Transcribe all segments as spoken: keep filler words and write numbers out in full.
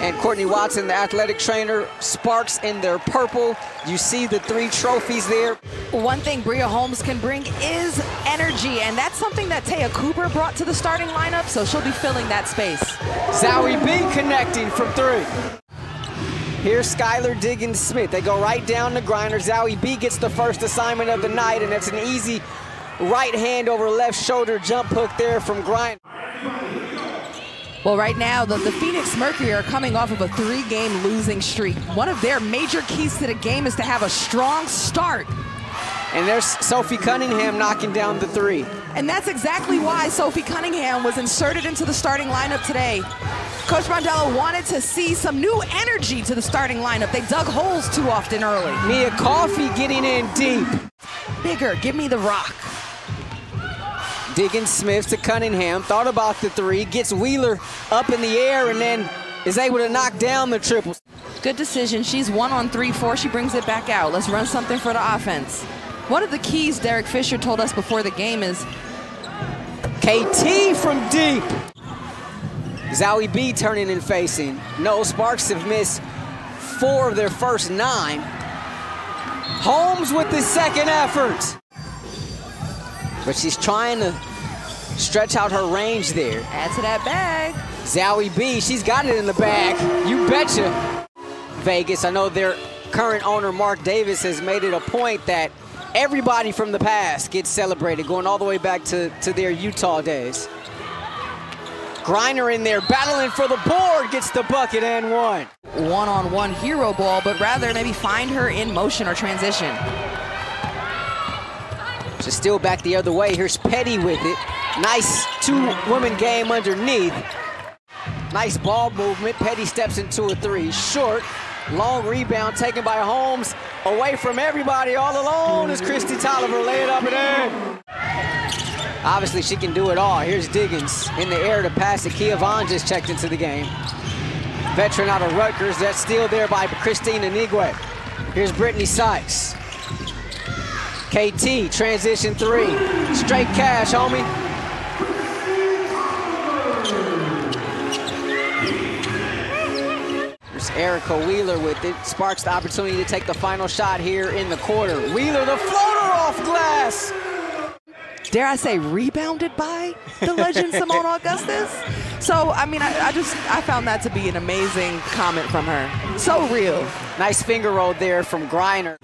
and Courtney Watson, the athletic trainer. Sparks in their purple. You see the three trophies there. One thing Bria Holmes can bring is energy, and that's something that Taya Cooper brought to the starting lineup, so she'll be filling that space. Zahui B connecting from three. Here's Skylar Diggins-Smith. They go right down to Griner. Zahui B gets the first assignment of the night, and it's an easy right hand over left shoulder jump hook there from Griner. Well, right now, the, the Phoenix Mercury are coming off of a three-game losing streak. One of their major keys to the game is to have a strong start. And there's Sophie Cunningham knocking down the three. And that's exactly why Sophie Cunningham was inserted into the starting lineup today. Coach Mondello wanted to see some new energy to the starting lineup. They dug holes too often early. Mia Coffey getting in deep. Bigger, give me the rock. Diggins-Smith to Cunningham, thought about the three, gets Wheeler up in the air and then is able to knock down the triple. Good decision. She's one on three, four. She brings it back out. Let's run something for the offense. One of the keys Derek Fisher told us before the game is K T from deep. Zahui B turning and facing. No, Sparks have missed four of their first nine. Holmes with the second effort. But she's trying to stretch out her range there. Add to that bag. Zahui B, she's got it in the bag. You betcha. Vegas, I know their current owner, Mark Davis, has made it a point that everybody from the past gets celebrated, going all the way back to, to their Utah days. Griner in there, battling for the board, gets the bucket and one. One-on-one hero ball, but rather maybe find her in motion or transition. She's still back the other way. Here's Petty with it. Nice two-woman game underneath. Nice ball movement. Petty steps into a three. Short, long rebound taken by Holmes. Away from everybody, all alone is Kristi Toliver. Lay it up and in. Obviously, she can do it all. Here's Diggins in the air to pass it. Kia Vaughn just checked into the game. Veteran out of Rutgers. That's still there by Christina Nigwe. Here's Brittany Sykes. K T, transition three. Straight cash, homie. There's Erica Wheeler with it. Sparks the opportunity to take the final shot here in the quarter. Wheeler, the floater off glass. Dare I say, rebounded by the legend Simone Augustus? So, I mean, I, I just, I found that to be an amazing comment from her. So real. Nice finger roll there from Griner.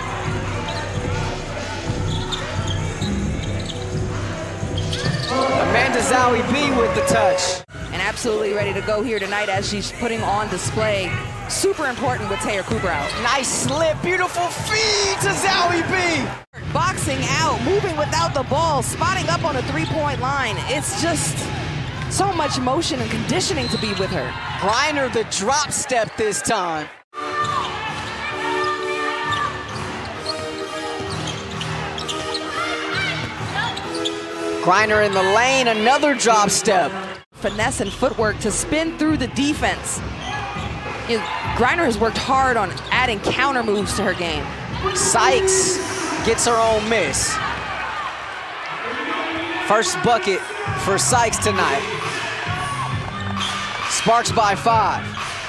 Amanda Zahui B with the touch. And absolutely ready to go here tonight as she's putting on display. Super important with Taya Cooper out. Nice slip, beautiful feed to Zahui B. Boxing out, moving without the ball, spotting up on a three-point line. It's just so much motion and conditioning to be with her. Griner the drop step this time. Griner in the lane, another drop step. Finesse and footwork to spin through the defense. You know, Griner has worked hard on adding counter moves to her game. Sykes gets her own miss. First bucket for Sykes tonight. Sparks by five.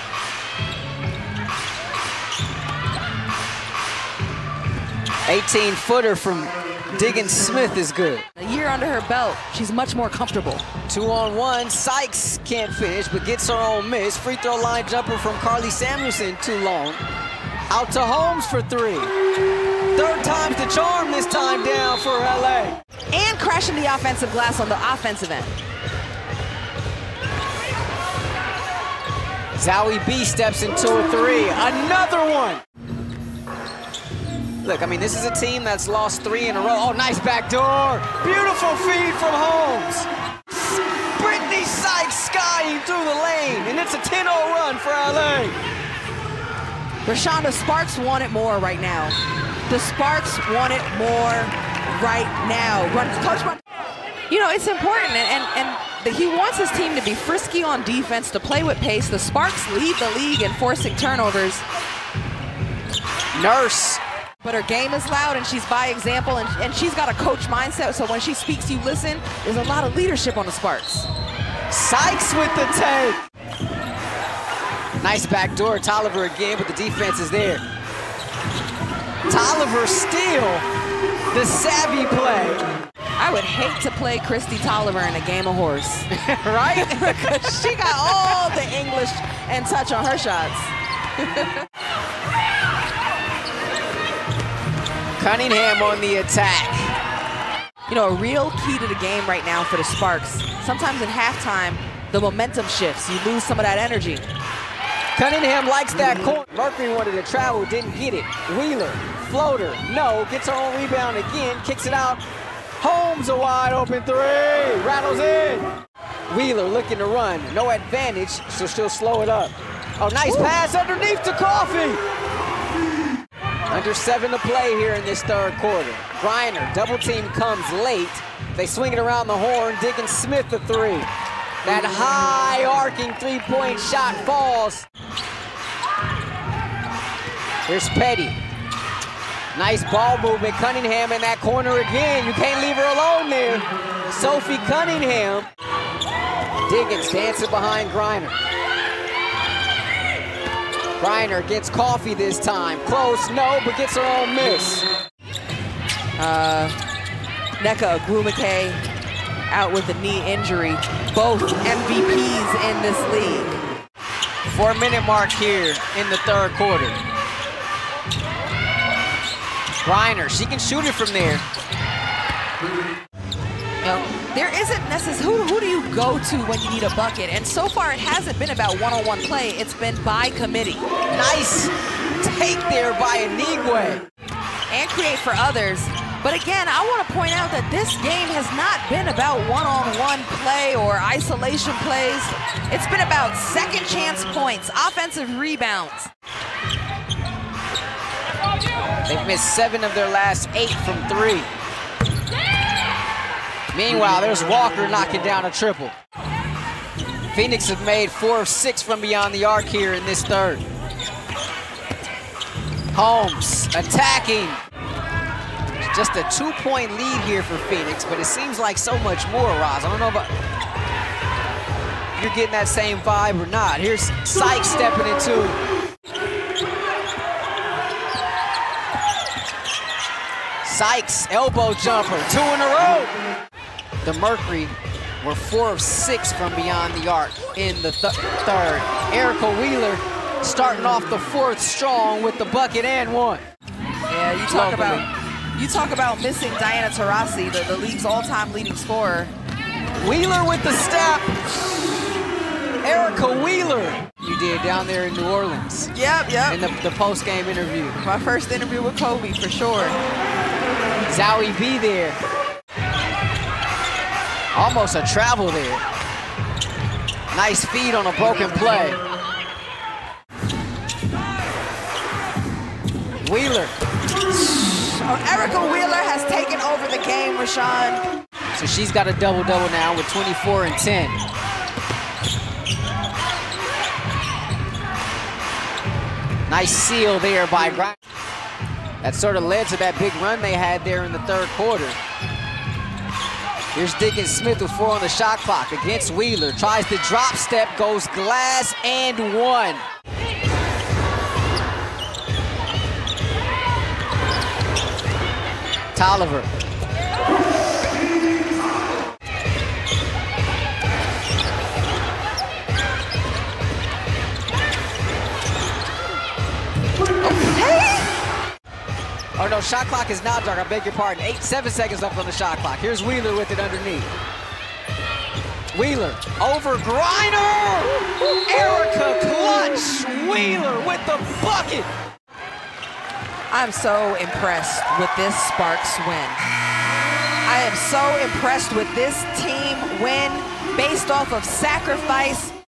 eighteen footer from Diggins-Smith is good. A year under her belt, she's much more comfortable. Two on one, Sykes can't finish, but gets her own miss. Free throw line jumper from Carly Samuelson, too long. Out to Holmes for three. Third time's the charm this time down for L A. And crashing the offensive glass on the offensive end. Zahui B steps into a three, another one. Look, I mean, this is a team that's lost three in a row. Oh, nice backdoor. Beautiful feed from Holmes. Brittany Sykes skying through the lane, and it's a ten oh run for L A. Rashonda, Sparks want it more right now. The Sparks want it more right now. Run, Coach, run. You know, it's important, and, and, and the, he wants his team to be frisky on defense, to play with pace. The Sparks lead the league in forcing turnovers. Nurse. But her game is loud, and she's by example, and, and she's got a coach mindset, so when she speaks, you listen. There's a lot of leadership on the Sparks. Sykes with the take. Nice backdoor, Toliver again, but the defense is there. Toliver steal, the savvy play. I would hate to play Kristi Toliver in a game of horse. Right? Because she got all the English and touch on her shots. Cunningham on the attack. You know, a real key to the game right now for the Sparks. Sometimes in halftime, the momentum shifts. You lose some of that energy. Cunningham likes that corner. Mercury wanted to travel, didn't get it. Wheeler, floater, no, gets her own rebound again, kicks it out. Holmes a wide open three, rattles in. Wheeler looking to run, no advantage, so she'll slow it up. Oh, nice Woo. pass underneath to Coffey. Under seven to play here in this third quarter. Griner, double team comes late. They swing it around the horn, Diggins Smith a three. That high arcing three-point shot falls. Here's Petty. Nice ball movement, Cunningham in that corner again. You can't leave her alone there. Sophie Cunningham. Diggins dancing behind Griner. Griner gets Coffey this time. Close, no, but gets her own miss. Uh, Nneka Ogwumike out with a knee injury. Both M V Ps in this league. Four minute mark here in the third quarter. Griner, she can shoot it from there. You know, there isn't necessarily, who, who do you go to when you need a bucket? And so far it hasn't been about one-on-one play, it's been by committee. Nice take there by Anigwe. And create for others. But again, I want to point out that this game has not been about one-on-one play or isolation plays. It's been about second chance points, offensive rebounds. They've missed seven of their last eight from three. Meanwhile, there's Walker knocking down a triple. Phoenix have made four of six from beyond the arc here in this third. Holmes attacking. Just a two-point lead here for Phoenix, but it seems like so much more, Roz. I don't know about you're getting that same vibe or not. Here's Sykes stepping into. Sykes, elbow jumper, two in a row. The Mercury were four of six from beyond the arc in the th third. Erica Wheeler starting off the fourth strong with the bucket and one. Yeah, you talk Locally. about you talk about missing Diana Taurasi, the, the league's all-time leading scorer. Wheeler with the step. Erica Wheeler. You did down there in New Orleans. Yep, yep. In the, the post-game interview. My first interview with Kobe, for sure. Zahui B there. Almost a travel there. Nice feed on a broken play. Wheeler. Oh, Erica Wheeler has taken over the game, Rashawn. So she's got a double-double now with twenty-four and ten. Nice seal there by Griner. That sort of led to that big run they had there in the third quarter. Here's Diggins Smith with four on the shot clock against Wheeler. Tries the drop step, goes glass and one. Toliver. Oh no, shot clock is now dark, I beg your pardon. Eight, seven seconds left on the shot clock. Here's Wheeler with it underneath. Wheeler over Griner! Erica clutch! Wheeler with the bucket! I'm so impressed with this Sparks win. I am so impressed with this team win based off of sacrifice,